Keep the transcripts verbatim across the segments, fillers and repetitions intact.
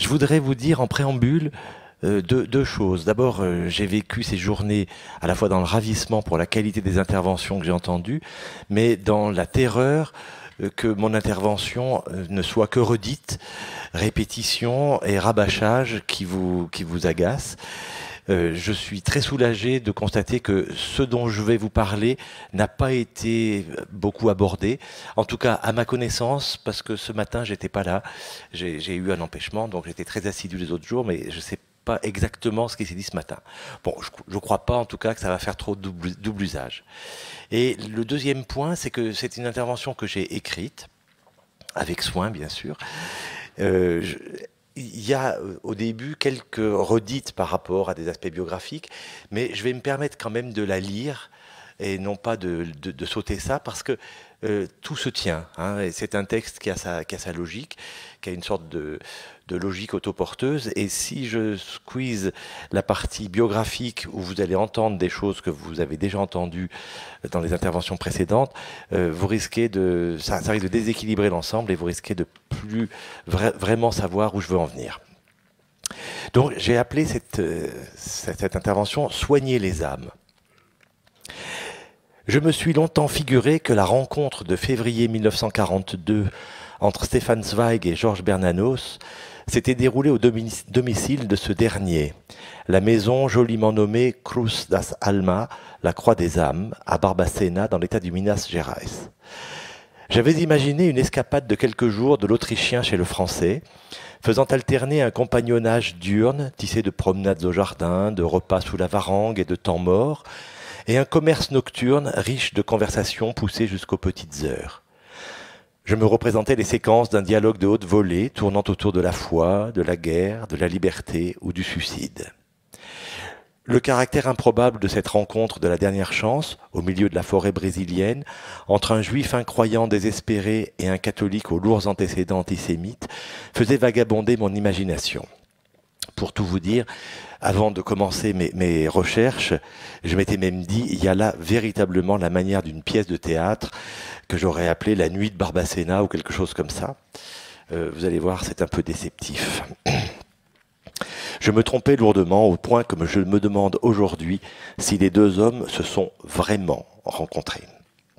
je voudrais vous dire en préambule euh, deux, deux choses. D'abord, euh, j'ai vécu ces journées à la fois dans le ravissement pour la qualité des interventions que j'ai entendues, mais dans la terreur euh, que mon intervention euh, ne soit que redite, répétition et rabâchage qui vous, qui vous agacent. Euh, je suis très soulagé de constater que ce dont je vais vous parler n'a pas été beaucoup abordé, en tout cas à ma connaissance, parce que ce matin j'étais pas là, j'ai j'ai eu un empêchement, donc j'étais très assidu les autres jours, mais je sais pas exactement ce qui s'est dit ce matin. Bon, je, je crois pas en tout cas que ça va faire trop double, double usage. Et le deuxième point, c'est que c'est une intervention que j'ai écrite, avec soin bien sûr. Euh, je, Il y a au début quelques redites par rapport à des aspects biographiques, mais je vais me permettre quand même de la lire et non pas de, de, de sauter ça parce que euh, tout se tient. Hein, et c'est un texte qui a sa, qui a sa logique, qui a une sorte de, de logique autoporteuse. Et si je squeeze la partie biographique où vous allez entendre des choses que vous avez déjà entendues dans les interventions précédentes, euh, vous risquez de, ça, ça risque de déséquilibrer l'ensemble et vous risquez de plus vra vraiment savoir où je veux en venir. Donc j'ai appelé cette, euh, cette, cette intervention « Soigner les âmes ». Je me suis longtemps figuré que la rencontre de février mille neuf cent quarante-deux entre Stefan Zweig et Georges Bernanos s'était déroulée au domicile de ce dernier, la maison joliment nommée Cruz das Almas, la Croix des âmes, à Barbacena, dans l'état du Minas Gerais. J'avais imaginé une escapade de quelques jours de l'Autrichien chez le Français, faisant alterner un compagnonnage diurne, tissé de promenades au jardin, de repas sous la varangue et de temps morts, et un commerce nocturne riche de conversations poussées jusqu'aux petites heures. Je me représentais les séquences d'un dialogue de haute volée tournant autour de la foi, de la guerre, de la liberté ou du suicide. Le caractère improbable de cette rencontre de la dernière chance, au milieu de la forêt brésilienne, entre un juif incroyant désespéré et un catholique aux lourds antécédents antisémites, faisait vagabonder mon imagination. Pour tout vous dire, avant de commencer mes, mes recherches, je m'étais même dit, il y a là véritablement la manière d'une pièce de théâtre que j'aurais appelée La Nuit de Barbacena ou quelque chose comme ça. Euh, vous allez voir, c'est un peu déceptif. Je me trompais lourdement au point que je me demande aujourd'hui si les deux hommes se sont vraiment rencontrés.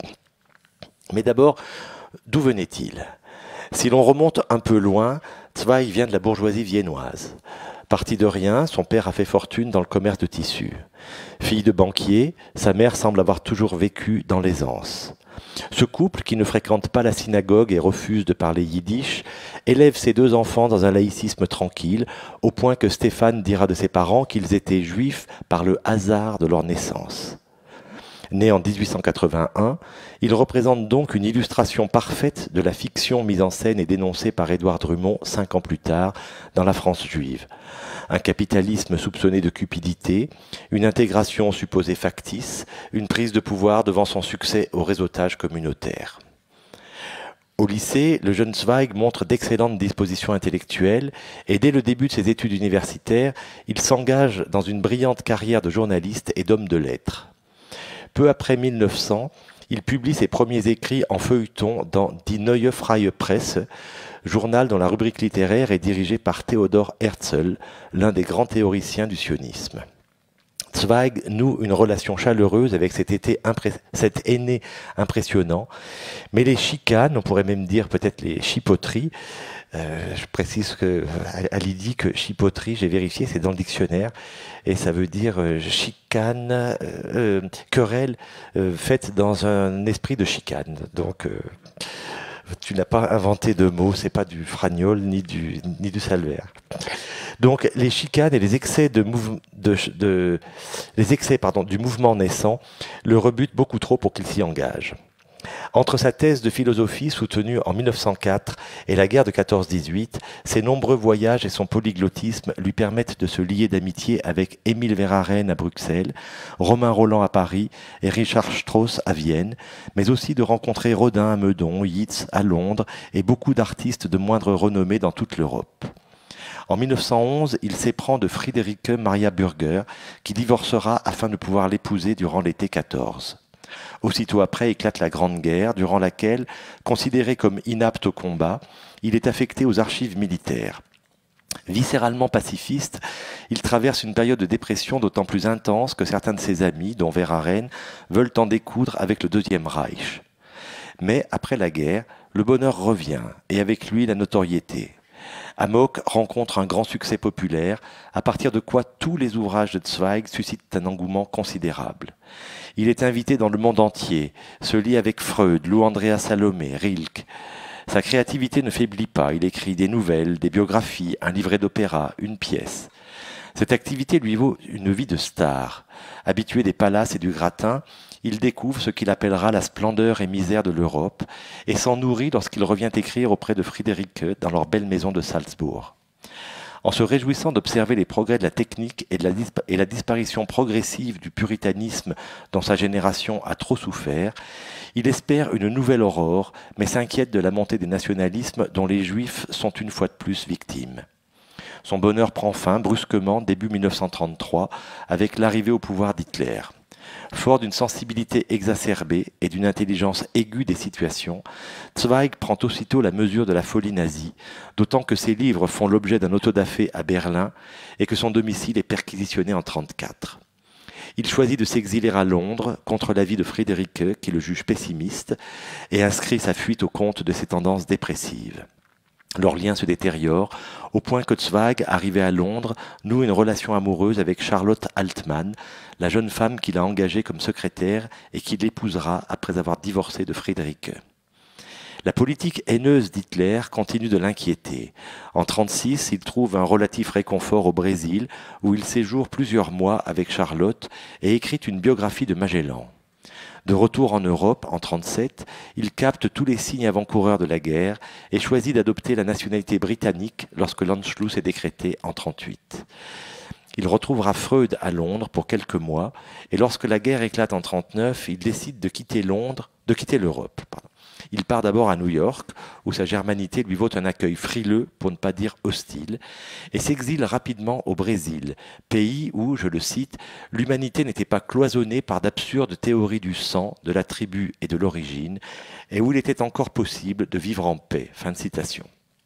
Mais d'abord, d'où venait-il? Si l'on remonte un peu loin, Zweig vient de la bourgeoisie viennoise. Parti de rien, son père a fait fortune dans le commerce de tissus. Fille de banquier, sa mère semble avoir toujours vécu dans l'aisance. Ce couple, qui ne fréquente pas la synagogue et refuse de parler yiddish, élève ses deux enfants dans un laïcisme tranquille, au point que Stéphane dira de ses parents qu'ils étaient juifs par le hasard de leur naissance. Né en dix-huit cent quatre-vingt-un, il représente donc une illustration parfaite de la fiction mise en scène et dénoncée par Édouard Drummond cinq ans plus tard dans La France juive. Un capitalisme soupçonné de cupidité, une intégration supposée factice, une prise de pouvoir devant son succès au réseautage communautaire. Au lycée, le jeune Zweig montre d'excellentes dispositions intellectuelles et dès le début de ses études universitaires, il s'engage dans une brillante carrière de journaliste et d'homme de lettres. Peu après mille neuf cents, il publie ses premiers écrits en feuilleton dans Die Neue Freie Presse, journal dont la rubrique littéraire est dirigée par Theodor Herzl, l'un des grands théoriciens du sionisme. Zweig noue une relation chaleureuse avec cet, été cet aîné impressionnant, mais les chicanes, on pourrait même dire peut-être les chipoteries, euh, je précise que Ali dit que chipoterie, j'ai vérifié, c'est dans le dictionnaire, et ça veut dire euh, chicane, euh, euh, querelle euh, faite dans un esprit de chicane. Donc, euh, tu n'as pas inventé de mots, c'est pas du fragnol ni du, ni du salvaire. Donc, les chicanes et les excès, de de, de, les excès pardon, du mouvement naissant le rebutent beaucoup trop pour qu'il s'y engage. Entre sa thèse de philosophie soutenue en mille neuf cent quatre et la guerre de quatorze dix-huit, ses nombreux voyages et son polyglottisme lui permettent de se lier d'amitié avec Émile Verhaeren à Bruxelles, Romain Rolland à Paris et Richard Strauss à Vienne, mais aussi de rencontrer Rodin à Meudon, Yeats à Londres et beaucoup d'artistes de moindre renommée dans toute l'Europe. En mille neuf cent onze, il s'éprend de Friederike Maria Bürger, qui divorcera afin de pouvoir l'épouser durant l'été quatorze. Aussitôt après éclate la Grande Guerre, durant laquelle, considéré comme inapte au combat, il est affecté aux archives militaires. Viscéralement pacifiste, il traverse une période de dépression d'autant plus intense que certains de ses amis, dont Verhaeren, veulent en découdre avec le Deuxième Reich. Mais après la guerre, le bonheur revient, et avec lui la notoriété. Amok rencontre un grand succès populaire, à partir de quoi tous les ouvrages de Zweig suscitent un engouement considérable. Il est invité dans le monde entier, se lie avec Freud, Lou Andrea Salomé, Rilke. Sa créativité ne faiblit pas, il écrit des nouvelles, des biographies, un livret d'opéra, une pièce. Cette activité lui vaut une vie de star. Habitué des palaces et du gratin, il découvre ce qu'il appellera la splendeur et misère de l'Europe et s'en nourrit lorsqu'il revient écrire auprès de Friederike dans leur belle maison de Salzbourg. En se réjouissant d'observer les progrès de la technique et, de la, dispa- et la disparition progressive du puritanisme dont sa génération a trop souffert, il espère une nouvelle aurore, mais s'inquiète de la montée des nationalismes dont les Juifs sont une fois de plus victimes. Son bonheur prend fin brusquement début mille neuf cent trente-trois avec l'arrivée au pouvoir d'Hitler. Fort d'une sensibilité exacerbée et d'une intelligence aiguë des situations, Zweig prend aussitôt la mesure de la folie nazie, d'autant que ses livres font l'objet d'un autodafé à Berlin et que son domicile est perquisitionné en mille neuf cent trente-quatre. Il choisit de s'exiler à Londres contre l'avis de Friederike, qui le juge pessimiste, et inscrit sa fuite au compte de ses tendances dépressives. Leur lien se détériore, au point que Zweig, arrivé à Londres, noue une relation amoureuse avec Charlotte Altmann, la jeune femme qu'il a engagée comme secrétaire et qui l'épousera après avoir divorcé de Friederike. La politique haineuse d'Hitler continue de l'inquiéter. En mille neuf cent trente-six, il trouve un relatif réconfort au Brésil, où il séjourne plusieurs mois avec Charlotte et écrit une biographie de Magellan. De retour en Europe, en mille neuf cent trente-sept, il capte tous les signes avant-coureurs de la guerre et choisit d'adopter la nationalité britannique lorsque l'Anschluss est décrété en mille neuf cent trente-huit. Il retrouvera Freud à Londres pour quelques mois et lorsque la guerre éclate en mille neuf cent trente-neuf, il décide de quitter Londres, de quitter l'Europe. Pardon. Il part d'abord à New York, où sa germanité lui vaut un accueil frileux, pour ne pas dire hostile, et s'exile rapidement au Brésil, pays où, je le cite, l'humanité n'était pas cloisonnée par d'absurdes théories du sang, de la tribu et de l'origine, et où il était encore possible de vivre en paix. Fin de citation.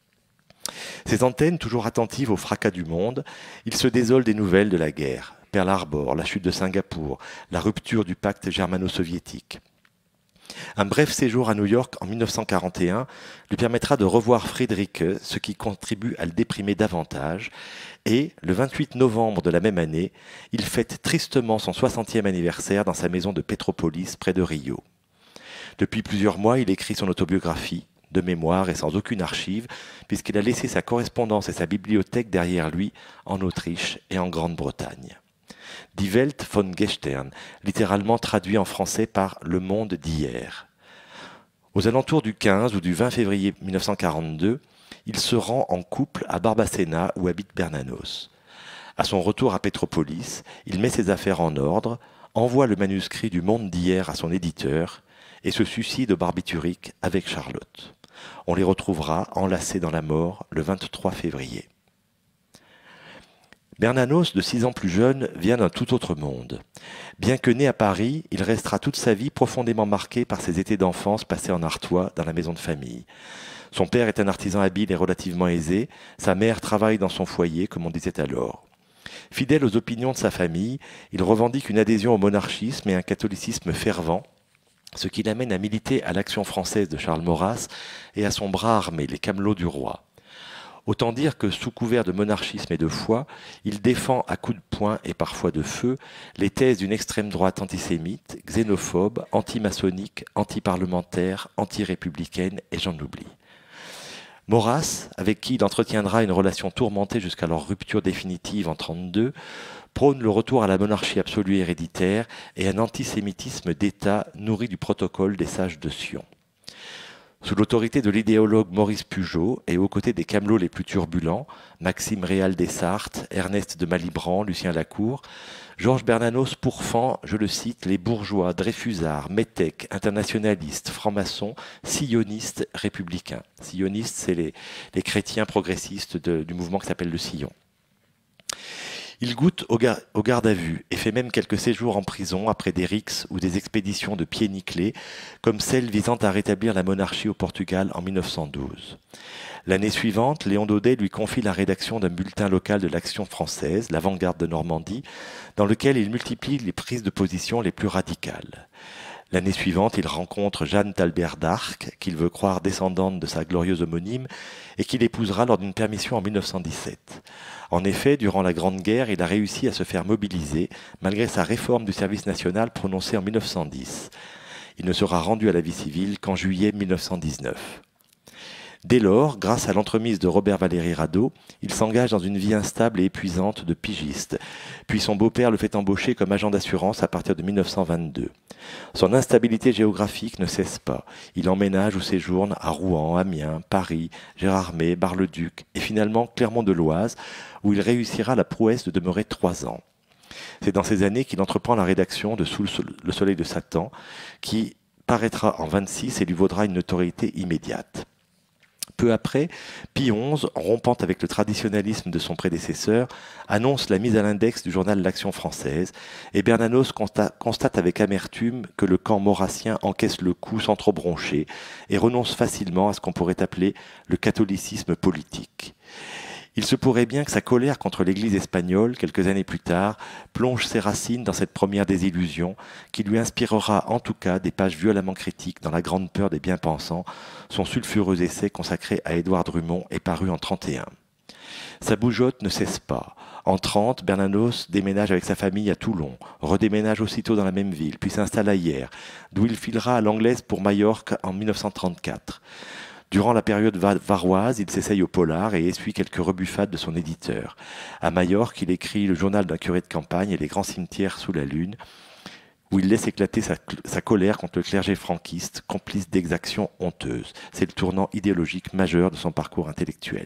Ses antennes, toujours attentives au fracas du monde, il se désole des nouvelles de la guerre. Pearl Harbor, la chute de Singapour, la rupture du pacte germano-soviétique. Un bref séjour à New York en mille neuf cent quarante et un lui permettra de revoir Friederike, ce qui contribue à le déprimer davantage. Et, le vingt-huit novembre de la même année, il fête tristement son soixantième anniversaire dans sa maison de Petropolis, près de Rio. Depuis plusieurs mois, il écrit son autobiographie, de mémoire et sans aucune archive, puisqu'il a laissé sa correspondance et sa bibliothèque derrière lui en Autriche et en Grande-Bretagne. Die Welt von gestern, littéralement traduit en français par « Le monde d'hier ». Aux alentours du quinze ou du vingt février mille neuf cent quarante-deux, il se rend en couple à Barbacena où habite Bernanos. À son retour à Petropolis, il met ses affaires en ordre, envoie le manuscrit du Monde d'hier à son éditeur et se suicide au barbiturique avec Charlotte. On les retrouvera enlacés dans la mort le vingt-trois février. Bernanos, de six ans plus jeune, vient d'un tout autre monde. Bien que né à Paris, il restera toute sa vie profondément marqué par ses étés d'enfance passés en Artois, dans la maison de famille. Son père est un artisan habile et relativement aisé, sa mère travaille dans son foyer, comme on disait alors. Fidèle aux opinions de sa famille, il revendique une adhésion au monarchisme et un catholicisme fervent, ce qui l'amène à militer à l'Action française de Charles Maurras et à son bras armé, les Camelots du Roi. Autant dire que, sous couvert de monarchisme et de foi, il défend à coups de poing et parfois de feu les thèses d'une extrême droite antisémite, xénophobe, anti-maçonnique, anti-parlementaire, anti-républicaine et j'en oublie. Maurras, avec qui il entretiendra une relation tourmentée jusqu'à leur rupture définitive en mille neuf cent trente-deux, prône le retour à la monarchie absolue héréditaire et un antisémitisme d'État nourri du protocole des sages de Sion. Sous l'autorité de l'idéologue Maurice Pugeot et aux côtés des camelots les plus turbulents, Maxime Réal Dessarthe, Ernest de Malibran, Lucien Lacour, Georges Bernanos pourfend, je le cite, les bourgeois, dreyfusards, métèques, internationalistes, francs-maçons, sionistes, républicains. Sionistes, c'est les, les chrétiens progressistes de, du mouvement qui s'appelle le Sillon. Il goûte au, gar au garde à vue et fait même quelques séjours en prison après des rixes ou des expéditions de pieds nickelés, comme celle visant à rétablir la monarchie au Portugal en mille neuf cent douze. L'année suivante, Léon Daudet lui confie la rédaction d'un bulletin local de l'Action française, l'Avant-Garde de Normandie, dans lequel il multiplie les prises de position les plus radicales. L'année suivante, il rencontre Jeanne d'Albert d'Arc, qu'il veut croire descendante de sa glorieuse homonyme, et qu'il épousera lors d'une permission en mille neuf cent dix-sept. En effet, durant la Grande Guerre, il a réussi à se faire mobiliser, malgré sa réforme du service national prononcée en mille neuf cent dix. Il ne sera rendu à la vie civile qu'en juillet mille neuf cent dix-neuf. Dès lors, grâce à l'entremise de Robert Valéry Radaud, il s'engage dans une vie instable et épuisante de pigiste. Puis son beau-père le fait embaucher comme agent d'assurance à partir de mille neuf cent vingt-deux. Son instabilité géographique ne cesse pas. Il emménage ou séjourne à Rouen, Amiens, Paris, Gérardmer, Bar-le-Duc et finalement Clermont-de-Loise, où il réussira la prouesse de demeurer trois ans. C'est dans ces années qu'il entreprend la rédaction de Sous le soleil de Satan, qui paraîtra en vingt-six et lui vaudra une notoriété immédiate. Peu après, Pie onze, rompant avec le traditionnalisme de son prédécesseur, annonce la mise à l'index du journal L'Action française, et Bernanos constate avec amertume que le camp maurassien encaisse le coup sans trop broncher et renonce facilement à ce qu'on pourrait appeler le catholicisme politique. Il se pourrait bien que sa colère contre l'Église espagnole, quelques années plus tard, plonge ses racines dans cette première désillusion, qui lui inspirera en tout cas des pages violemment critiques dans La Grande Peur des Bien-Pensants, son sulfureux essai consacré à Édouard Drummond et paru en trente et un. Sa bougeotte ne cesse pas. En trente, Bernanos déménage avec sa famille à Toulon, redéménage aussitôt dans la même ville, puis s'installe à Hyères, d'où il filera à l'anglaise pour Majorque en mille neuf cent trente-quatre. Durant la période varoise, il s'essaye au polar et essuie quelques rebuffades de son éditeur. À Majorque, il écrit Le journal d'un curé de campagne et Les grands cimetières sous la lune, où il laisse éclater sa, sa colère contre le clergé franquiste, complice d'exactions honteuses. C'est le tournant idéologique majeur de son parcours intellectuel.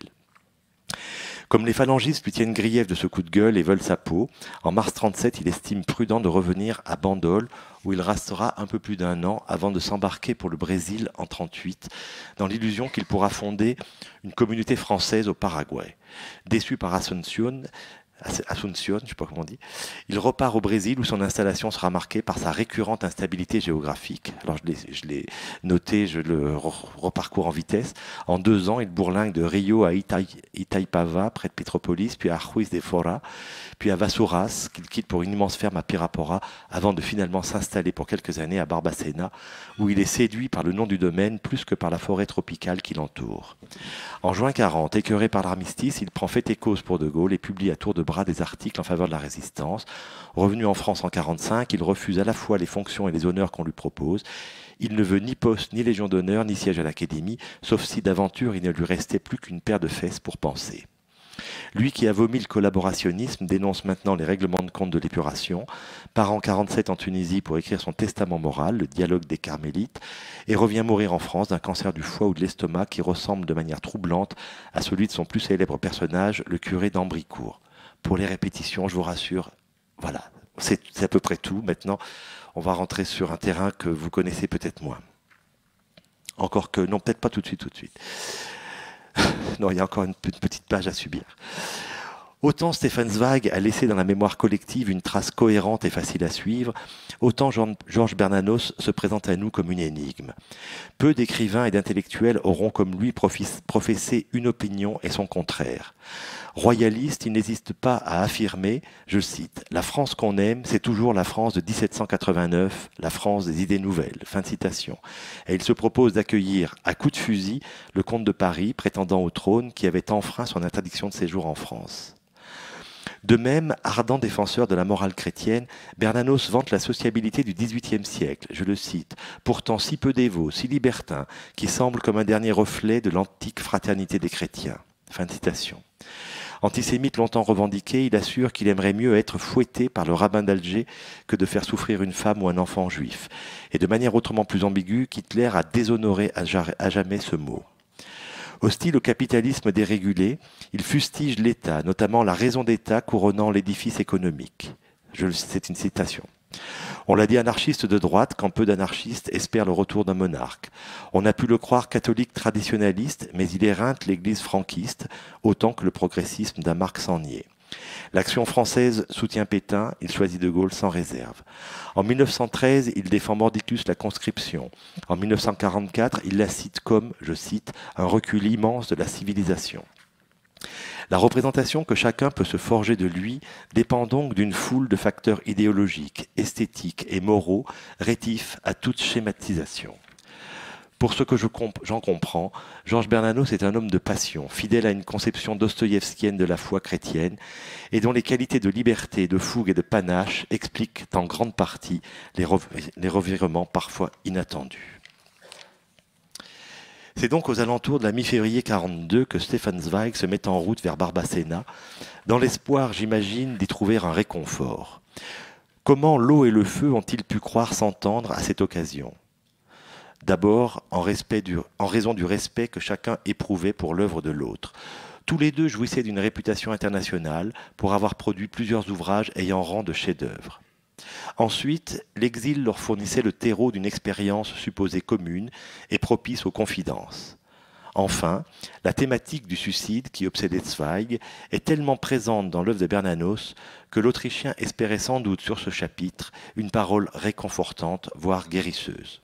Comme les phalangistes lui tiennent grief de ce coup de gueule et veulent sa peau, en mars trente-sept, il estime prudent de revenir à Bandol, où il restera un peu plus d'un an avant de s'embarquer pour le Brésil en trente-huit, dans l'illusion qu'il pourra fonder une communauté française au Paraguay. Déçu par Asunción, Asunción, je ne sais pas comment on dit, il repart au Brésil où son installation sera marquée par sa récurrente instabilité géographique. Alors je l'ai noté, je le reparcours en vitesse. En deux ans, il bourlingue de Rio à Itaipava, près de Petropolis, puis à Juiz de Fora, puis à Vassouras, qu'il quitte pour une immense ferme à Pirapora, avant de finalement s'installer pour quelques années à Barbacena, où il est séduit par le nom du domaine plus que par la forêt tropicale qui l'entoure. En juin quarante, écœuré par l'armistice, il prend fait et cause pour De Gaulle et publie à tour de bras des articles en faveur de la résistance. Revenu en France en quarante-cinq, il refuse à la fois les fonctions et les honneurs qu'on lui propose. Il ne veut ni poste, ni légion d'honneur, ni siège à l'Académie, sauf si d'aventure il ne lui restait plus qu'une paire de fesses pour penser. Lui qui a vomi le collaborationnisme dénonce maintenant les règlements de compte de l'épuration, part en quarante-sept en Tunisie pour écrire son testament moral, le dialogue des Carmélites, et revient mourir en France d'un cancer du foie ou de l'estomac qui ressemble de manière troublante à celui de son plus célèbre personnage, le curé d'Ambricourt. Pour les répétitions, je vous rassure, voilà, c'est à peu près tout. Maintenant, on va rentrer sur un terrain que vous connaissez peut-être moins. Encore que, non, peut-être pas tout de suite, tout de suite. Non, il y a encore une petite page à subir. Autant Stefan Zweig a laissé dans la mémoire collective une trace cohérente et facile à suivre, autant Georges Bernanos se présente à nous comme une énigme. Peu d'écrivains et d'intellectuels auront comme lui professé une opinion et son contraire. Royaliste, il n'hésite pas à affirmer, je cite, « La France qu'on aime, c'est toujours la France de mille sept cent quatre-vingt-neuf, la France des idées nouvelles. » Fin de citation. Et il se propose d'accueillir à coups de fusil le comte de Paris, prétendant au trône, qui avait enfreint son interdiction de séjour en France. De même, ardent défenseur de la morale chrétienne, Bernanos vante la sociabilité du dix-huitième siècle, je le cite, pourtant si peu dévot, si libertin, qui semble comme un dernier reflet de l'antique fraternité des chrétiens. Fin de citation. Antisémite longtemps revendiqué, il assure qu'il aimerait mieux être fouetté par le rabbin d'Alger que de faire souffrir une femme ou un enfant juif. Et de manière autrement plus ambiguë, qu'Hitler a déshonoré à jamais ce mot. Hostile au capitalisme dérégulé, il fustige l'État, notamment la raison d'État couronnant l'édifice économique. C'est une citation. On l'a dit anarchiste de droite quand peu d'anarchistes espèrent le retour d'un monarque. On a pu le croire catholique traditionnaliste, mais il éreinte l'église franquiste, autant que le progressisme d'un Marx en niais. L'action française soutient Pétain, il choisit de Gaulle sans réserve. En mille neuf cent treize, il défend mordicus la conscription. En mille neuf cent quarante-quatre, il la cite comme, je cite, un recul immense de la civilisation. La représentation que chacun peut se forger de lui dépend donc d'une foule de facteurs idéologiques, esthétiques et moraux rétifs à toute schématisation. Pour ce que je comp- j'en comprends, Georges Bernanos est un homme de passion, fidèle à une conception dostoïevskienne de la foi chrétienne, et dont les qualités de liberté, de fougue et de panache expliquent en grande partie les, rev- les revirements parfois inattendus. C'est donc aux alentours de la mi-février quarante-deux que Stefan Zweig se met en route vers Barbacena, dans l'espoir, j'imagine, d'y trouver un réconfort. Comment l'eau et le feu ont-ils pu croire s'entendre à cette occasion ? D'abord, en, respect du, en raison du respect que chacun éprouvait pour l'œuvre de l'autre. Tous les deux jouissaient d'une réputation internationale pour avoir produit plusieurs ouvrages ayant rang de chefs-d'œuvre. Ensuite, l'exil leur fournissait le terreau d'une expérience supposée commune et propice aux confidences. Enfin, la thématique du suicide qui obsédait Zweig est tellement présente dans l'œuvre de Bernanos que l'Autrichien espérait sans doute sur ce chapitre une parole réconfortante, voire guérisseuse.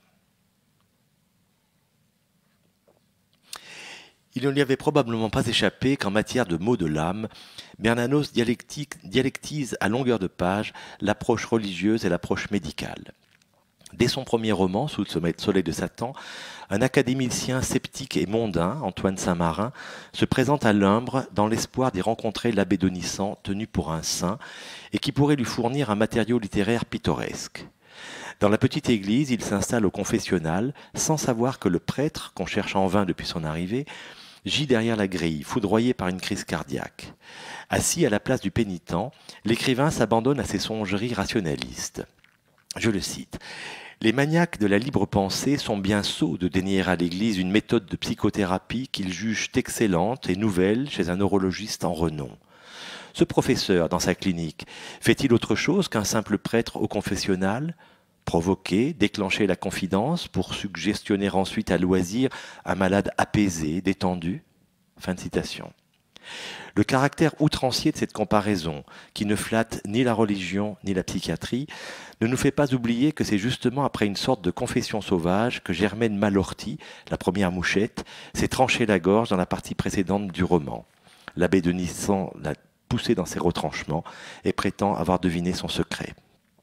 Il ne lui avait probablement pas échappé qu'en matière de mots de l'âme, Bernanos dialectise à longueur de page l'approche religieuse et l'approche médicale. Dès son premier roman, Sous le soleil de Satan, un académicien sceptique et mondain, Antoine Saint-Marin, se présente à Lumbre dans l'espoir d'y rencontrer l'abbé Donissant, tenu pour un saint, et qui pourrait lui fournir un matériau littéraire pittoresque. Dans la petite église, il s'installe au confessionnal, sans savoir que le prêtre, qu'on cherche en vain depuis son arrivée, gît derrière la grille, foudroyé par une crise cardiaque. Assis à la place du pénitent, l'écrivain s'abandonne à ses songeries rationalistes. Je le cite. « Les maniaques de la libre pensée sont bien sots de dénier à l'Église une méthode de psychothérapie qu'ils jugent excellente et nouvelle chez un neurologiste en renom. Ce professeur, dans sa clinique, fait-il autre chose qu'un simple prêtre au confessionnal ? Provoquer, déclencher la confidence pour suggestionner ensuite à loisir un malade apaisé, détendu ?» Fin de citation. Le caractère outrancier de cette comparaison, qui ne flatte ni la religion ni la psychiatrie, ne nous fait pas oublier que c'est justement après une sorte de confession sauvage que Germaine Malorty, la première mouchette, s'est tranché la gorge dans la partie précédente du roman. L'abbé Donissant l'a poussé dans ses retranchements et prétend avoir deviné son secret.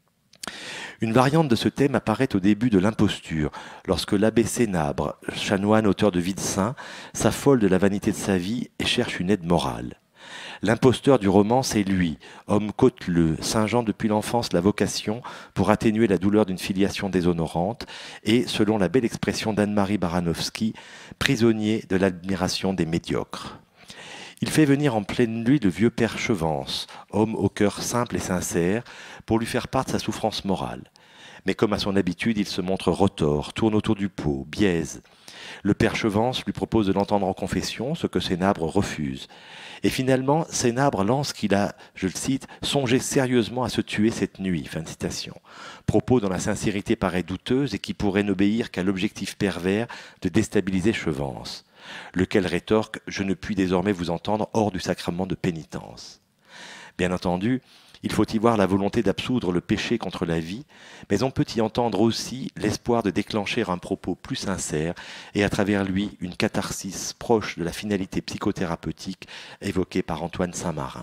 Une variante de ce thème apparaît au début de l'imposture, lorsque l'abbé Sénabre, chanoine auteur de Vie de saint, s'affole de la vanité de sa vie et cherche une aide morale. L'imposteur du roman, c'est lui, homme cauteleux, singeant depuis l'enfance la vocation pour atténuer la douleur d'une filiation déshonorante et, selon la belle expression d'Anne-Marie Baranowski, prisonnier de l'admiration des médiocres. Il fait venir en pleine nuit le vieux père Chevance, homme au cœur simple et sincère, pour lui faire part de sa souffrance morale. Mais comme à son habitude, il se montre retors, tourne autour du pot, biaise. Le père Chevance lui propose de l'entendre en confession, ce que Sénabre refuse. Et finalement, Sénabre lance qu'il a, je le cite, « songé sérieusement à se tuer cette nuit ». Fin de citation. Propos dont la sincérité paraît douteuse et qui pourrait n'obéir qu'à l'objectif pervers de déstabiliser Chevance, lequel rétorque « je ne puis désormais vous entendre hors du sacrement de pénitence ». Bien entendu, il faut y voir la volonté d'absoudre le péché contre la vie, mais on peut y entendre aussi l'espoir de déclencher un propos plus sincère et à travers lui une catharsis proche de la finalité psychothérapeutique évoquée par Antoine Saint-Marin.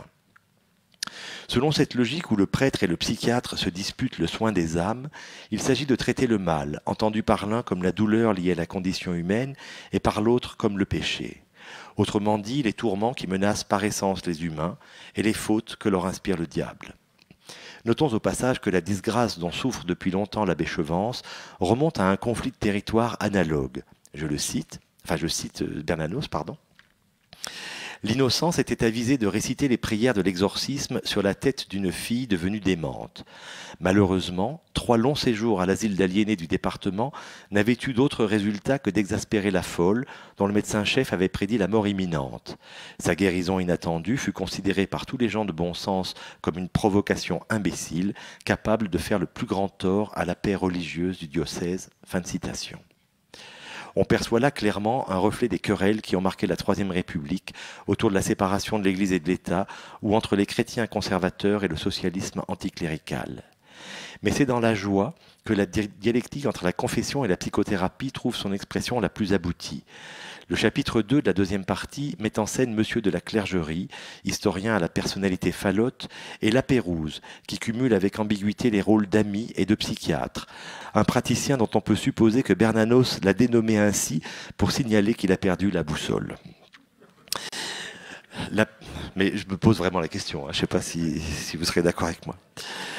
Selon cette logique où le prêtre et le psychiatre se disputent le soin des âmes, il s'agit de traiter le mal, entendu par l'un comme la douleur liée à la condition humaine et par l'autre comme le péché. Autrement dit, les tourments qui menacent par essence les humains et les fautes que leur inspire le diable. Notons au passage que la disgrâce dont souffre depuis longtemps l'abbé Chevance remonte à un conflit de territoire analogue. Je le cite, enfin je cite Bernanos, pardon. L'innocence était avisée de réciter les prières de l'exorcisme sur la tête d'une fille devenue démente. Malheureusement, trois longs séjours à l'asile d'aliénés du département n'avaient eu d'autre résultat que d'exaspérer la folle, dont le médecin-chef avait prédit la mort imminente. Sa guérison inattendue fut considérée par tous les gens de bon sens comme une provocation imbécile, capable de faire le plus grand tort à la paix religieuse du diocèse. Fin de citation. On perçoit là clairement un reflet des querelles qui ont marqué la Troisième République autour de la séparation de l'Église et de l'État, ou entre les chrétiens conservateurs et le socialisme anticlérical. Mais c'est dans la joie que la dialectique entre la confession et la psychothérapie trouve son expression la plus aboutie. Le chapitre deux de la deuxième partie met en scène Monsieur de la Clergerie, historien à la personnalité falote, et la Pérouse, qui cumule avec ambiguïté les rôles d'ami et de psychiatre. Un praticien dont on peut supposer que Bernanos l'a dénommé ainsi pour signaler qu'il a perdu la boussole. La... Mais je me pose vraiment la question, hein. Je ne sais pas si, si vous serez d'accord avec moi.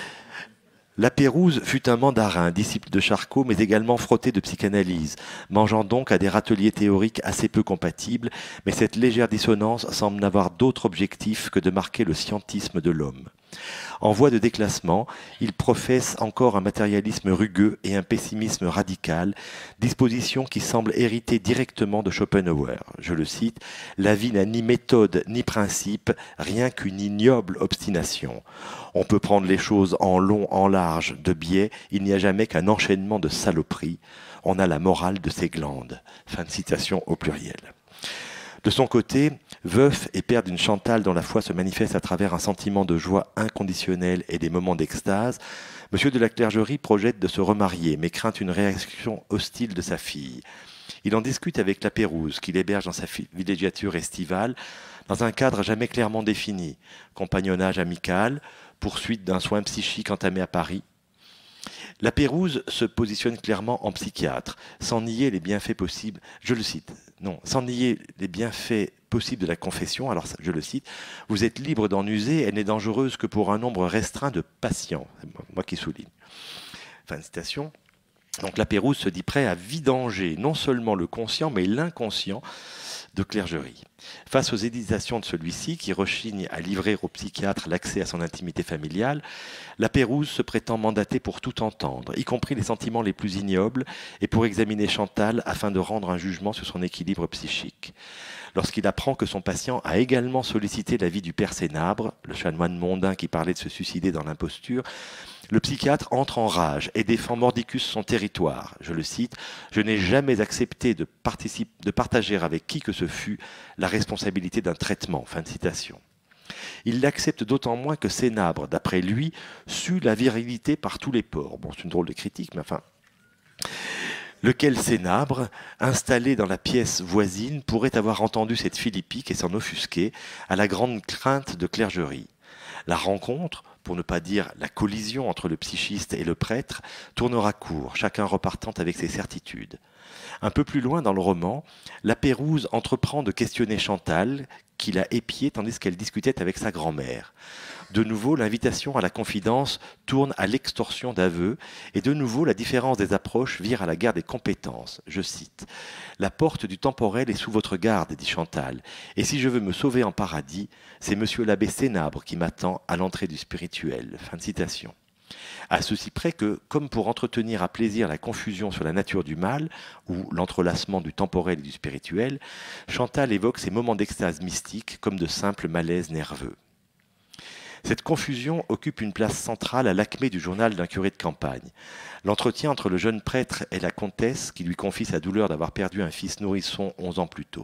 La Pérouse fut un mandarin, disciple de Charcot, mais également frotté de psychanalyse, mangeant donc à des râteliers théoriques assez peu compatibles, mais cette légère dissonance semble n'avoir d'autre objectif que de marquer le scientisme de l'homme. En voie de déclassement, il professe encore un matérialisme rugueux et un pessimisme radical, disposition qui semble hériter directement de Schopenhauer. Je le cite, « La vie n'a ni méthode ni principe, rien qu'une ignoble obstination. On peut prendre les choses en long, en large, de biais, il n'y a jamais qu'un enchaînement de saloperies. On a la morale de ses glandes. » Fin de citation au pluriel. De son côté, veuf et père d'une Chantal dont la foi se manifeste à travers un sentiment de joie inconditionnelle et des moments d'extase, Monsieur de la Clergerie projette de se remarier, mais craint une réaction hostile de sa fille. Il en discute avec la Pérouse, qu'il héberge dans sa villégiature estivale, dans un cadre jamais clairement défini. Compagnonnage amical, poursuite d'un soin psychique entamé à Paris. La Pérouse se positionne clairement en psychiatre, sans nier les bienfaits possibles, je le cite, non, sans nier les bienfaits possibles de la confession, alors je le cite, vous êtes libre d'en user, elle n'est dangereuse que pour un nombre restreint de patients, c'est moi qui souligne. Fin de citation. Donc la Pérouse se dit prêt à vidanger non seulement le conscient, mais l'inconscient de Clergerie. Face aux hésitations de celui-ci, qui rechigne à livrer au psychiatre l'accès à son intimité familiale, la Pérouse se prétend mandatée pour tout entendre, y compris les sentiments les plus ignobles, et pour examiner Chantal afin de rendre un jugement sur son équilibre psychique. Lorsqu'il apprend que son patient a également sollicité l'avis du père Sénabre, le chanoine mondain qui parlait de se suicider dans l'imposture, le psychiatre entre en rage et défend mordicus son territoire. Je le cite, « Je n'ai jamais accepté de, de partager avec qui que ce fût la responsabilité d'un traitement. » Fin de citation. Il l'accepte d'autant moins que Sénabre, d'après lui, sut la virilité par tous les ports. Bon, c'est une drôle de critique, mais enfin... Lequel Sénabre, installé dans la pièce voisine, pourrait avoir entendu cette philippique et s'en offusquer, à la grande crainte de Clergerie. La rencontre, pour ne pas dire la collision entre le psychiste et le prêtre, tournera court, chacun repartant avec ses certitudes. Un peu plus loin dans le roman, la Pérouse entreprend de questionner Chantal, qui l'a épiée tandis qu'elle discutait avec sa grand-mère. De nouveau, l'invitation à la confidence tourne à l'extorsion d'aveux, et de nouveau, la différence des approches vire à la guerre des compétences. Je cite, « La porte du temporel est sous votre garde, dit Chantal, et si je veux me sauver en paradis, c'est monsieur l'abbé Sénabre qui m'attend à l'entrée du spirituel. » Fin de citation. À ceci près que, comme pour entretenir à plaisir la confusion sur la nature du mal, ou l'entrelacement du temporel et du spirituel, Chantal évoque ces moments d'extase mystique comme de simples malaises nerveux. Cette confusion occupe une place centrale à l'acmé du journal d'un curé de campagne. L'entretien entre le jeune prêtre et la comtesse qui lui confie sa douleur d'avoir perdu un fils nourrisson onze ans plus tôt.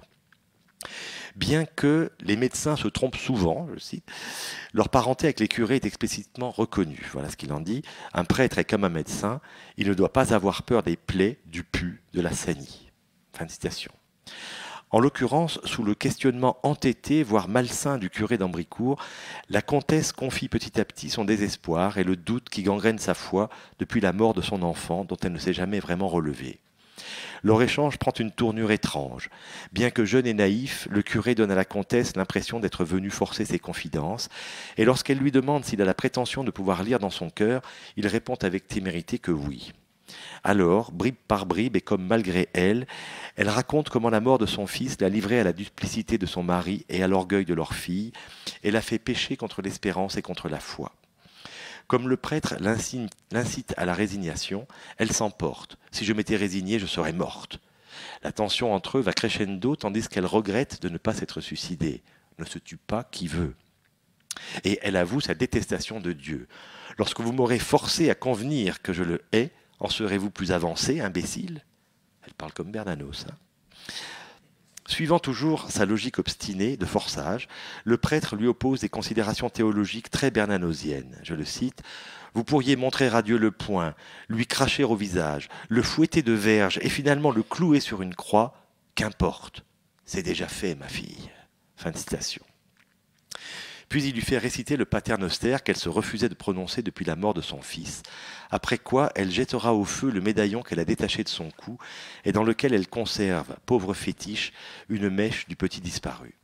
Bien que les médecins se trompent souvent, je cite, leur parenté avec les curés est explicitement reconnue. Voilà ce qu'il en dit. Un prêtre est comme un médecin, il ne doit pas avoir peur des plaies, du pus, de la sanie. Fin de citation. En l'occurrence, sous le questionnement entêté, voire malsain du curé d'Ambricourt, la comtesse confie petit à petit son désespoir et le doute qui gangrène sa foi depuis la mort de son enfant, dont elle ne s'est jamais vraiment relevée. Leur échange prend une tournure étrange. Bien que jeune et naïf, le curé donne à la comtesse l'impression d'être venu forcer ses confidences, et lorsqu'elle lui demande s'il a la prétention de pouvoir lire dans son cœur, il répond avec témérité que oui. Alors, bribe par bribe et comme malgré elle, elle raconte comment la mort de son fils l'a livrée à la duplicité de son mari et à l'orgueil de leur fille, et l'a fait pécher contre l'espérance et contre la foi. Comme le prêtre l'incite à la résignation, elle s'emporte. « Si je m'étais résignée, je serais morte. » La tension entre eux va crescendo tandis qu'elle regrette de ne pas s'être suicidée. Ne se tue pas qui veut. Et elle avoue sa détestation de Dieu. « Lorsque vous m'aurez forcé à convenir que je le hais, en serez-vous plus avancé, imbécile ?» Elle parle comme Bernanos. Hein. Suivant toujours sa logique obstinée de forçage, le prêtre lui oppose des considérations théologiques très bernanosiennes. Je le cite. « Vous pourriez montrer à Dieu le poing, lui cracher au visage, le fouetter de verge et finalement le clouer sur une croix. Qu'importe, c'est déjà fait, ma fille. » Fin de citation. Puis il lui fait réciter le paternoster qu'elle se refusait de prononcer depuis la mort de son fils, après quoi elle jettera au feu le médaillon qu'elle a détaché de son cou et dans lequel elle conserve, pauvre fétiche, une mèche du petit disparu.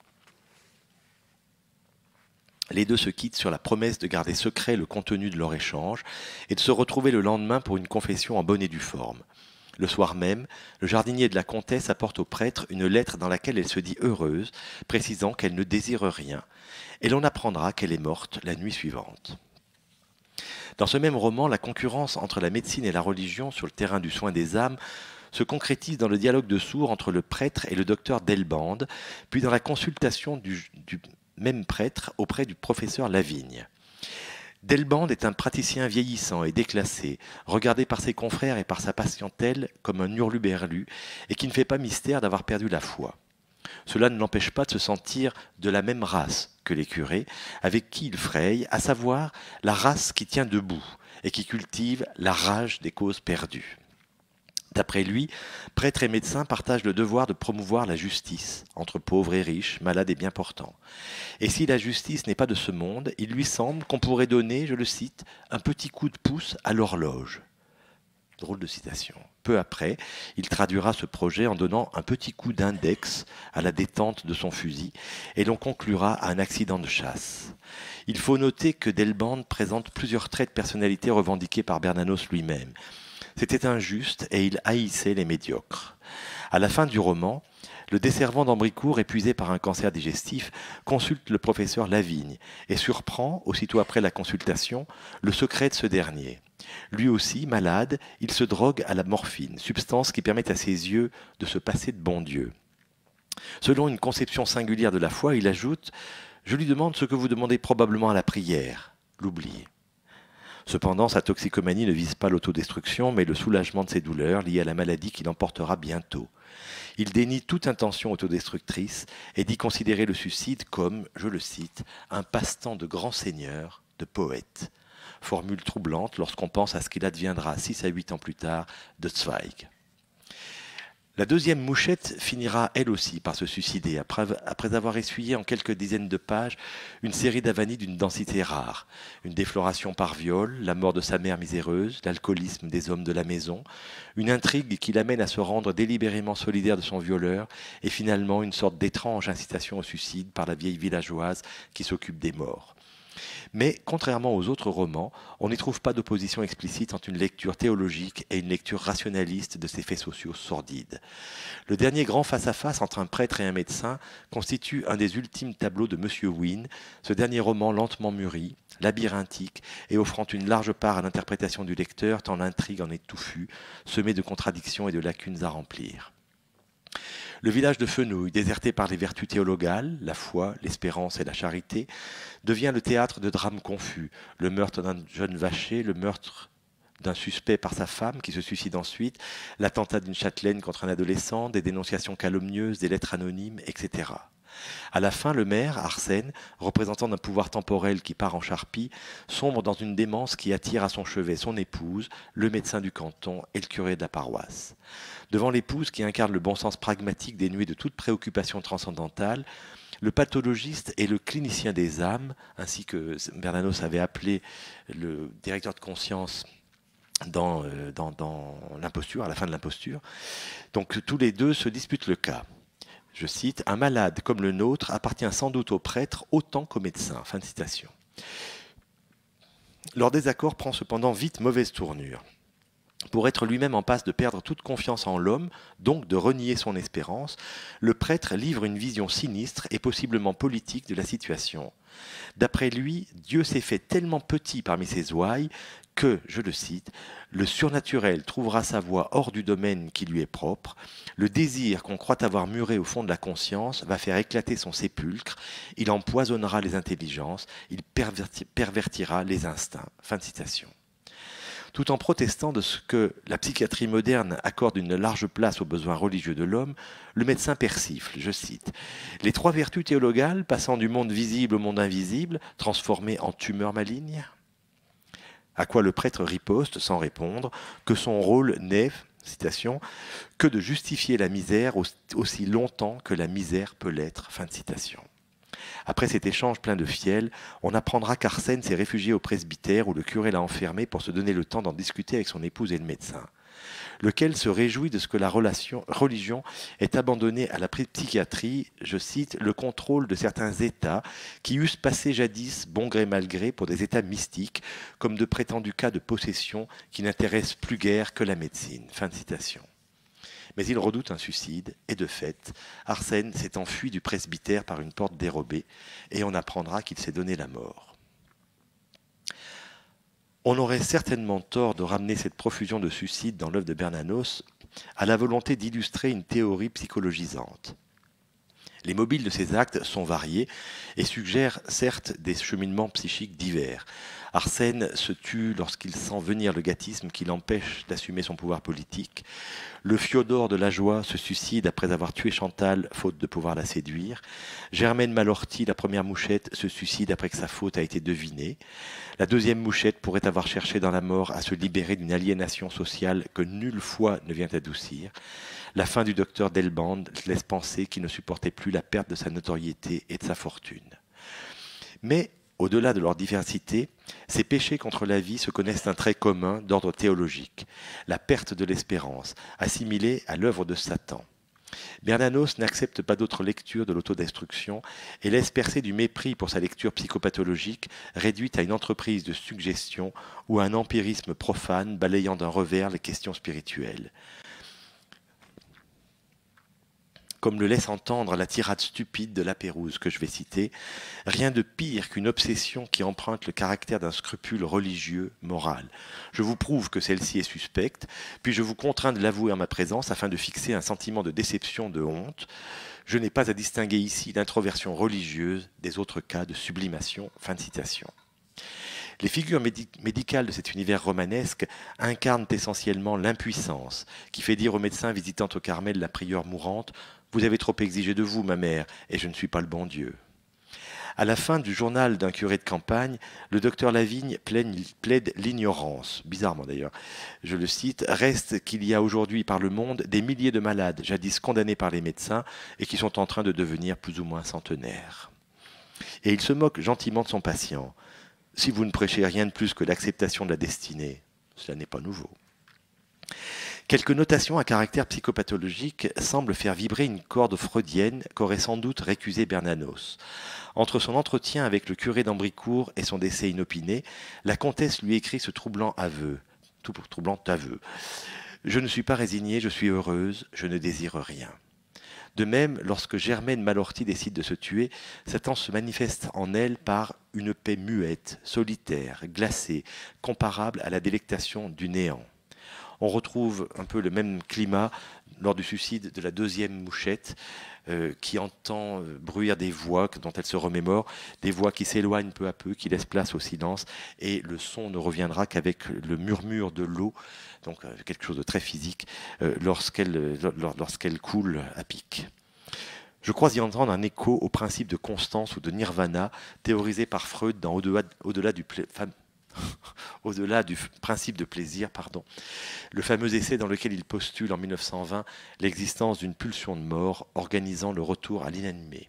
Les deux se quittent sur la promesse de garder secret le contenu de leur échange et de se retrouver le lendemain pour une confession en bonne et due forme. Le soir même, le jardinier de la comtesse apporte au prêtre une lettre dans laquelle elle se dit heureuse, précisant qu'elle ne désire rien, et l'on apprendra qu'elle est morte la nuit suivante. Dans ce même roman, la concurrence entre la médecine et la religion sur le terrain du soin des âmes se concrétise dans le dialogue de sourds entre le prêtre et le docteur Delbande, puis dans la consultation du, du même prêtre auprès du professeur Lavigne. Delbande est un praticien vieillissant et déclassé, regardé par ses confrères et par sa patientèle comme un hurluberlu, et qui ne fait pas mystère d'avoir perdu la foi. Cela ne l'empêche pas de se sentir de la même race que les curés, avec qui il fraye, à savoir la race qui tient debout et qui cultive la rage des causes perdues. D'après lui, prêtres et médecins partagent le devoir de promouvoir la justice entre pauvres et riches, malades et bien portants. Et si la justice n'est pas de ce monde, il lui semble qu'on pourrait donner, je le cite, un petit coup de pouce à l'horloge. Drôle de citation. Peu après, il traduira ce projet en donnant un petit coup d'index à la détente de son fusil, et l'on conclura à un accident de chasse. Il faut noter que Delbande présente plusieurs traits de personnalité revendiqués par Bernanos lui-même. C'était injuste et il haïssait les médiocres. À la fin du roman, le desservant d'Ambricourt, épuisé par un cancer digestif, consulte le professeur Lavigne et surprend, aussitôt après la consultation, le secret de ce dernier. Lui aussi, malade, il se drogue à la morphine, substance qui permet à ses yeux de se passer de bon Dieu. Selon une conception singulière de la foi, il ajoute « Je lui demande ce que vous demandez probablement à la prière, l'oubli ». Cependant, sa toxicomanie ne vise pas l'autodestruction, mais le soulagement de ses douleurs liées à la maladie qu'il emportera bientôt. Il dénie toute intention autodestructrice et dit considérer le suicide comme, je le cite, un passe-temps de grand seigneur, de poète. Formule troublante lorsqu'on pense à ce qu'il adviendra six à huit ans plus tard de Zweig. La deuxième mouchette finira elle aussi par se suicider après, après avoir essuyé en quelques dizaines de pages une série d'avanies d'une densité rare. Une défloration par viol, la mort de sa mère miséreuse, l'alcoolisme des hommes de la maison, une intrigue qui l'amène à se rendre délibérément solidaire de son violeur et finalement une sorte d'étrange incitation au suicide par la vieille villageoise qui s'occupe des morts. Mais, contrairement aux autres romans, on n'y trouve pas d'opposition explicite entre une lecture théologique et une lecture rationaliste de ces faits sociaux sordides. Le dernier grand face-à-face entre un prêtre et un médecin constitue un des ultimes tableaux de Monsieur Wynne, ce dernier roman lentement mûri, labyrinthique et offrant une large part à l'interprétation du lecteur tant l'intrigue en est touffue, semée de contradictions et de lacunes à remplir. Le village de Fenouil, déserté par les vertus théologales, la foi, l'espérance et la charité, devient le théâtre de drames confus. Le meurtre d'un jeune vacher, le meurtre d'un suspect par sa femme qui se suicide ensuite, l'attentat d'une châtelaine contre un adolescent, des dénonciations calomnieuses, des lettres anonymes, et cetera. À la fin, le maire, Arsène, représentant d'un pouvoir temporel qui part en charpie, sombre dans une démence qui attire à son chevet son épouse, le médecin du canton et le curé de la paroisse. Devant l'épouse qui incarne le bon sens pragmatique dénué de toute préoccupation transcendantale, le pathologiste et le clinicien des âmes, ainsi que Bernanos avait appelé le directeur de conscience dans, euh, dans, dans l'imposture, à la fin de l'imposture, donc tous les deux se disputent le cas. Je cite, « Un malade comme le nôtre appartient sans doute au prêtre autant qu'au médecin. » Fin de citation. Leur désaccord prend cependant vite mauvaise tournure. Pour être lui-même en passe de perdre toute confiance en l'homme, donc de renier son espérance, le prêtre livre une vision sinistre et possiblement politique de la situation. D'après lui, Dieu s'est fait tellement petit parmi ses ouailles que, je le cite, « le surnaturel trouvera sa voie hors du domaine qui lui est propre, le désir qu'on croit avoir muré au fond de la conscience va faire éclater son sépulcre, il empoisonnera les intelligences, il perverti- pervertira les instincts. » Fin de citation. Tout en protestant de ce que la psychiatrie moderne accorde une large place aux besoins religieux de l'homme, le médecin persifle, je cite, « Les trois vertus théologales passant du monde visible au monde invisible, transformées en tumeurs malignes ?» À quoi le prêtre riposte, sans répondre, que son rôle n'est, citation, que de justifier la misère aussi longtemps que la misère peut l'être. Fin de citation. Après cet échange plein de fiel, on apprendra qu'Arsène s'est réfugié au presbytère où le curé l'a enfermé pour se donner le temps d'en discuter avec son épouse et le médecin, lequel se réjouit de ce que la relation, religion ait abandonné à la psychiatrie, je cite, le contrôle de certains états qui eussent passé jadis, bon gré mal gré, pour des états mystiques, comme de prétendus cas de possession qui n'intéressent plus guère que la médecine. Fin de citation. Mais il redoute un suicide, et de fait, Arsène s'est enfui du presbytère par une porte dérobée, et on apprendra qu'il s'est donné la mort. On aurait certainement tort de ramener cette profusion de suicides dans l'œuvre de Bernanos à la volonté d'illustrer une théorie psychologisante. Les mobiles de ces actes sont variés et suggèrent certes des cheminements psychiques divers. Arsène se tue lorsqu'il sent venir le gâtisme qui l'empêche d'assumer son pouvoir politique. Le Fiodor de la joie se suicide après avoir tué Chantal, faute de pouvoir la séduire. Germaine Malorty, la première mouchette, se suicide après que sa faute a été devinée. La deuxième mouchette pourrait avoir cherché dans la mort à se libérer d'une aliénation sociale que nulle foi ne vient adoucir. La fin du docteur Delbande laisse penser qu'il ne supportait plus la perte de sa notoriété et de sa fortune. Mais, au-delà de leur diversité, ces péchés contre la vie se connaissent un trait commun d'ordre théologique, la perte de l'espérance, assimilée à l'œuvre de Satan. Bernanos n'accepte pas d'autre lecture de l'autodestruction et laisse percer du mépris pour sa lecture psychopathologique réduite à une entreprise de suggestion ou à un empirisme profane balayant d'un revers les questions spirituelles. Comme le laisse entendre la tirade stupide de Lapérouse que je vais citer, rien de pire qu'une obsession qui emprunte le caractère d'un scrupule religieux, moral. Je vous prouve que celle-ci est suspecte, puis je vous contrains de l'avouer en ma présence afin de fixer un sentiment de déception, de honte. Je n'ai pas à distinguer ici l'introversion religieuse des autres cas de sublimation. Fin de citation. Les figures médicales de cet univers romanesque incarnent essentiellement l'impuissance, qui fait dire au médecin visitant au Carmel la prieure mourante « Vous avez trop exigé de vous, ma mère, et je ne suis pas le bon Dieu ». À la fin du journal d'un curé de campagne, le docteur Lavigne plaide l'ignorance, bizarrement d'ailleurs. Je le cite, « Reste qu'il y a aujourd'hui par le monde des milliers de malades, jadis condamnés par les médecins, et qui sont en train de devenir plus ou moins centenaires. » Et il se moque gentiment de son patient. « Si vous ne prêchez rien de plus que l'acceptation de la destinée, cela n'est pas nouveau. » Quelques notations à caractère psychopathologique semblent faire vibrer une corde freudienne qu'aurait sans doute récusé Bernanos. Entre son entretien avec le curé d'Ambricourt et son décès inopiné, la comtesse lui écrit ce troublant aveu. Tout troublant aveu. « Je ne suis pas résignée, je suis heureuse, je ne désire rien. » De même, lorsque Germaine Malorty décide de se tuer, Satan se manifeste en elle par une paix muette, solitaire, glacée, comparable à la délectation du néant. On retrouve un peu le même climat lors du suicide de la deuxième mouchette euh, qui entend bruire des voix dont elle se remémore, des voix qui s'éloignent peu à peu, qui laissent place au silence, et le son ne reviendra qu'avec le murmure de l'eau, donc euh, quelque chose de très physique, euh, lorsqu'elle lorsqu'elle coule à pic. Je crois y entendre un écho au principe de constance ou de nirvana théorisé par Freud dans Au-delà au-delà du au-delà du principe de plaisir, pardon, le fameux essai dans lequel il postule en mille neuf cent vingt l'existence d'une pulsion de mort organisant le retour à l'inanimé.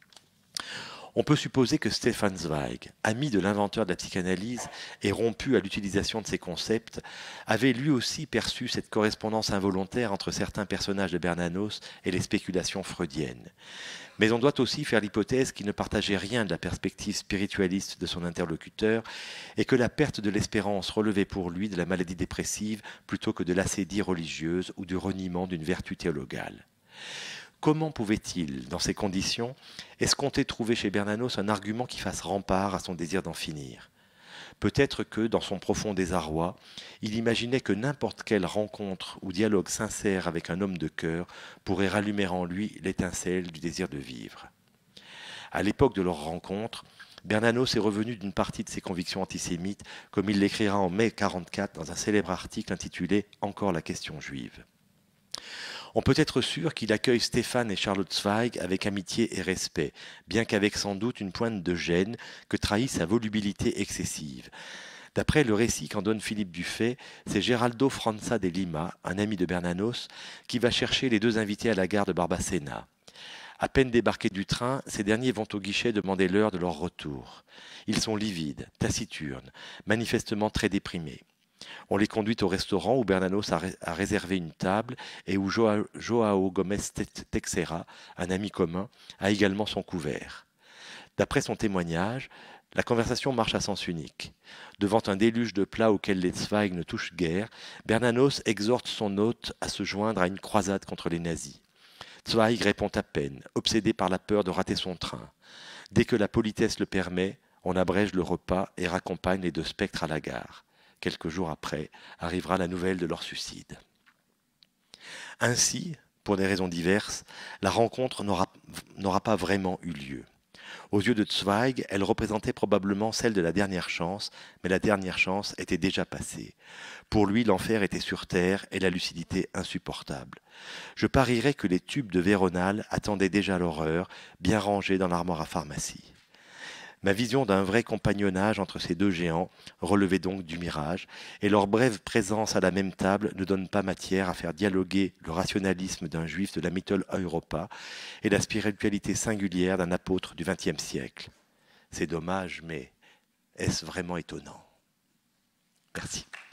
On peut supposer que Stefan Zweig, ami de l'inventeur de la psychanalyse et rompu à l'utilisation de ces concepts, avait lui aussi perçu cette correspondance involontaire entre certains personnages de Bernanos et les spéculations freudiennes. Mais on doit aussi faire l'hypothèse qu'il ne partageait rien de la perspective spiritualiste de son interlocuteur et que la perte de l'espérance relevait pour lui de la maladie dépressive plutôt que de l'assédie religieuse ou du reniement d'une vertu théologale. Comment pouvait-il, dans ces conditions, escompter trouver chez Bernanos un argument qui fasse rempart à son désir d'en finir ? Peut-être que, dans son profond désarroi, il imaginait que n'importe quelle rencontre ou dialogue sincère avec un homme de cœur pourrait rallumer en lui l'étincelle du désir de vivre. À l'époque de leur rencontre, Bernanos est revenu d'une partie de ses convictions antisémites, comme il l'écrira en mai quarante-quatre dans un célèbre article intitulé « Encore la question juive ». On peut être sûr qu'il accueille Stéphane et Charlotte Zweig avec amitié et respect, bien qu'avec sans doute une pointe de gêne que trahit sa volubilité excessive. D'après le récit qu'en donne Philippe Dufay, c'est Geraldo Franza de Lima, un ami de Bernanos, qui va chercher les deux invités à la gare de Barbacena. À peine débarqués du train, ces derniers vont au guichet demander l'heure de leur retour. Ils sont livides, taciturnes, manifestement très déprimés. On les conduit au restaurant où Bernanos a, ré a réservé une table et où Joao, Joao Gomes Teixeira, un ami commun, a également son couvert. D'après son témoignage, la conversation marche à sens unique. Devant un déluge de plats auxquels les Zweig ne touchent guère, Bernanos exhorte son hôte à se joindre à une croisade contre les nazis. Zweig répond à peine, obsédé par la peur de rater son train. Dès que la politesse le permet, on abrège le repas et raccompagne les deux spectres à la gare. Quelques jours après, arrivera la nouvelle de leur suicide. Ainsi, pour des raisons diverses, la rencontre n'aura pas vraiment eu lieu. Aux yeux de Zweig, elle représentait probablement celle de la dernière chance, mais la dernière chance était déjà passée. Pour lui, l'enfer était sur terre et la lucidité insupportable. Je parierais que les tubes de Véronal attendaient déjà l'horreur, bien rangés dans l'armoire à pharmacie. Ma vision d'un vrai compagnonnage entre ces deux géants relevait donc du mirage, et leur brève présence à la même table ne donne pas matière à faire dialoguer le rationalisme d'un juif de la Mittel Europa et la spiritualité singulière d'un apôtre du vingtième siècle. C'est dommage, mais est-ce vraiment étonnant? Merci.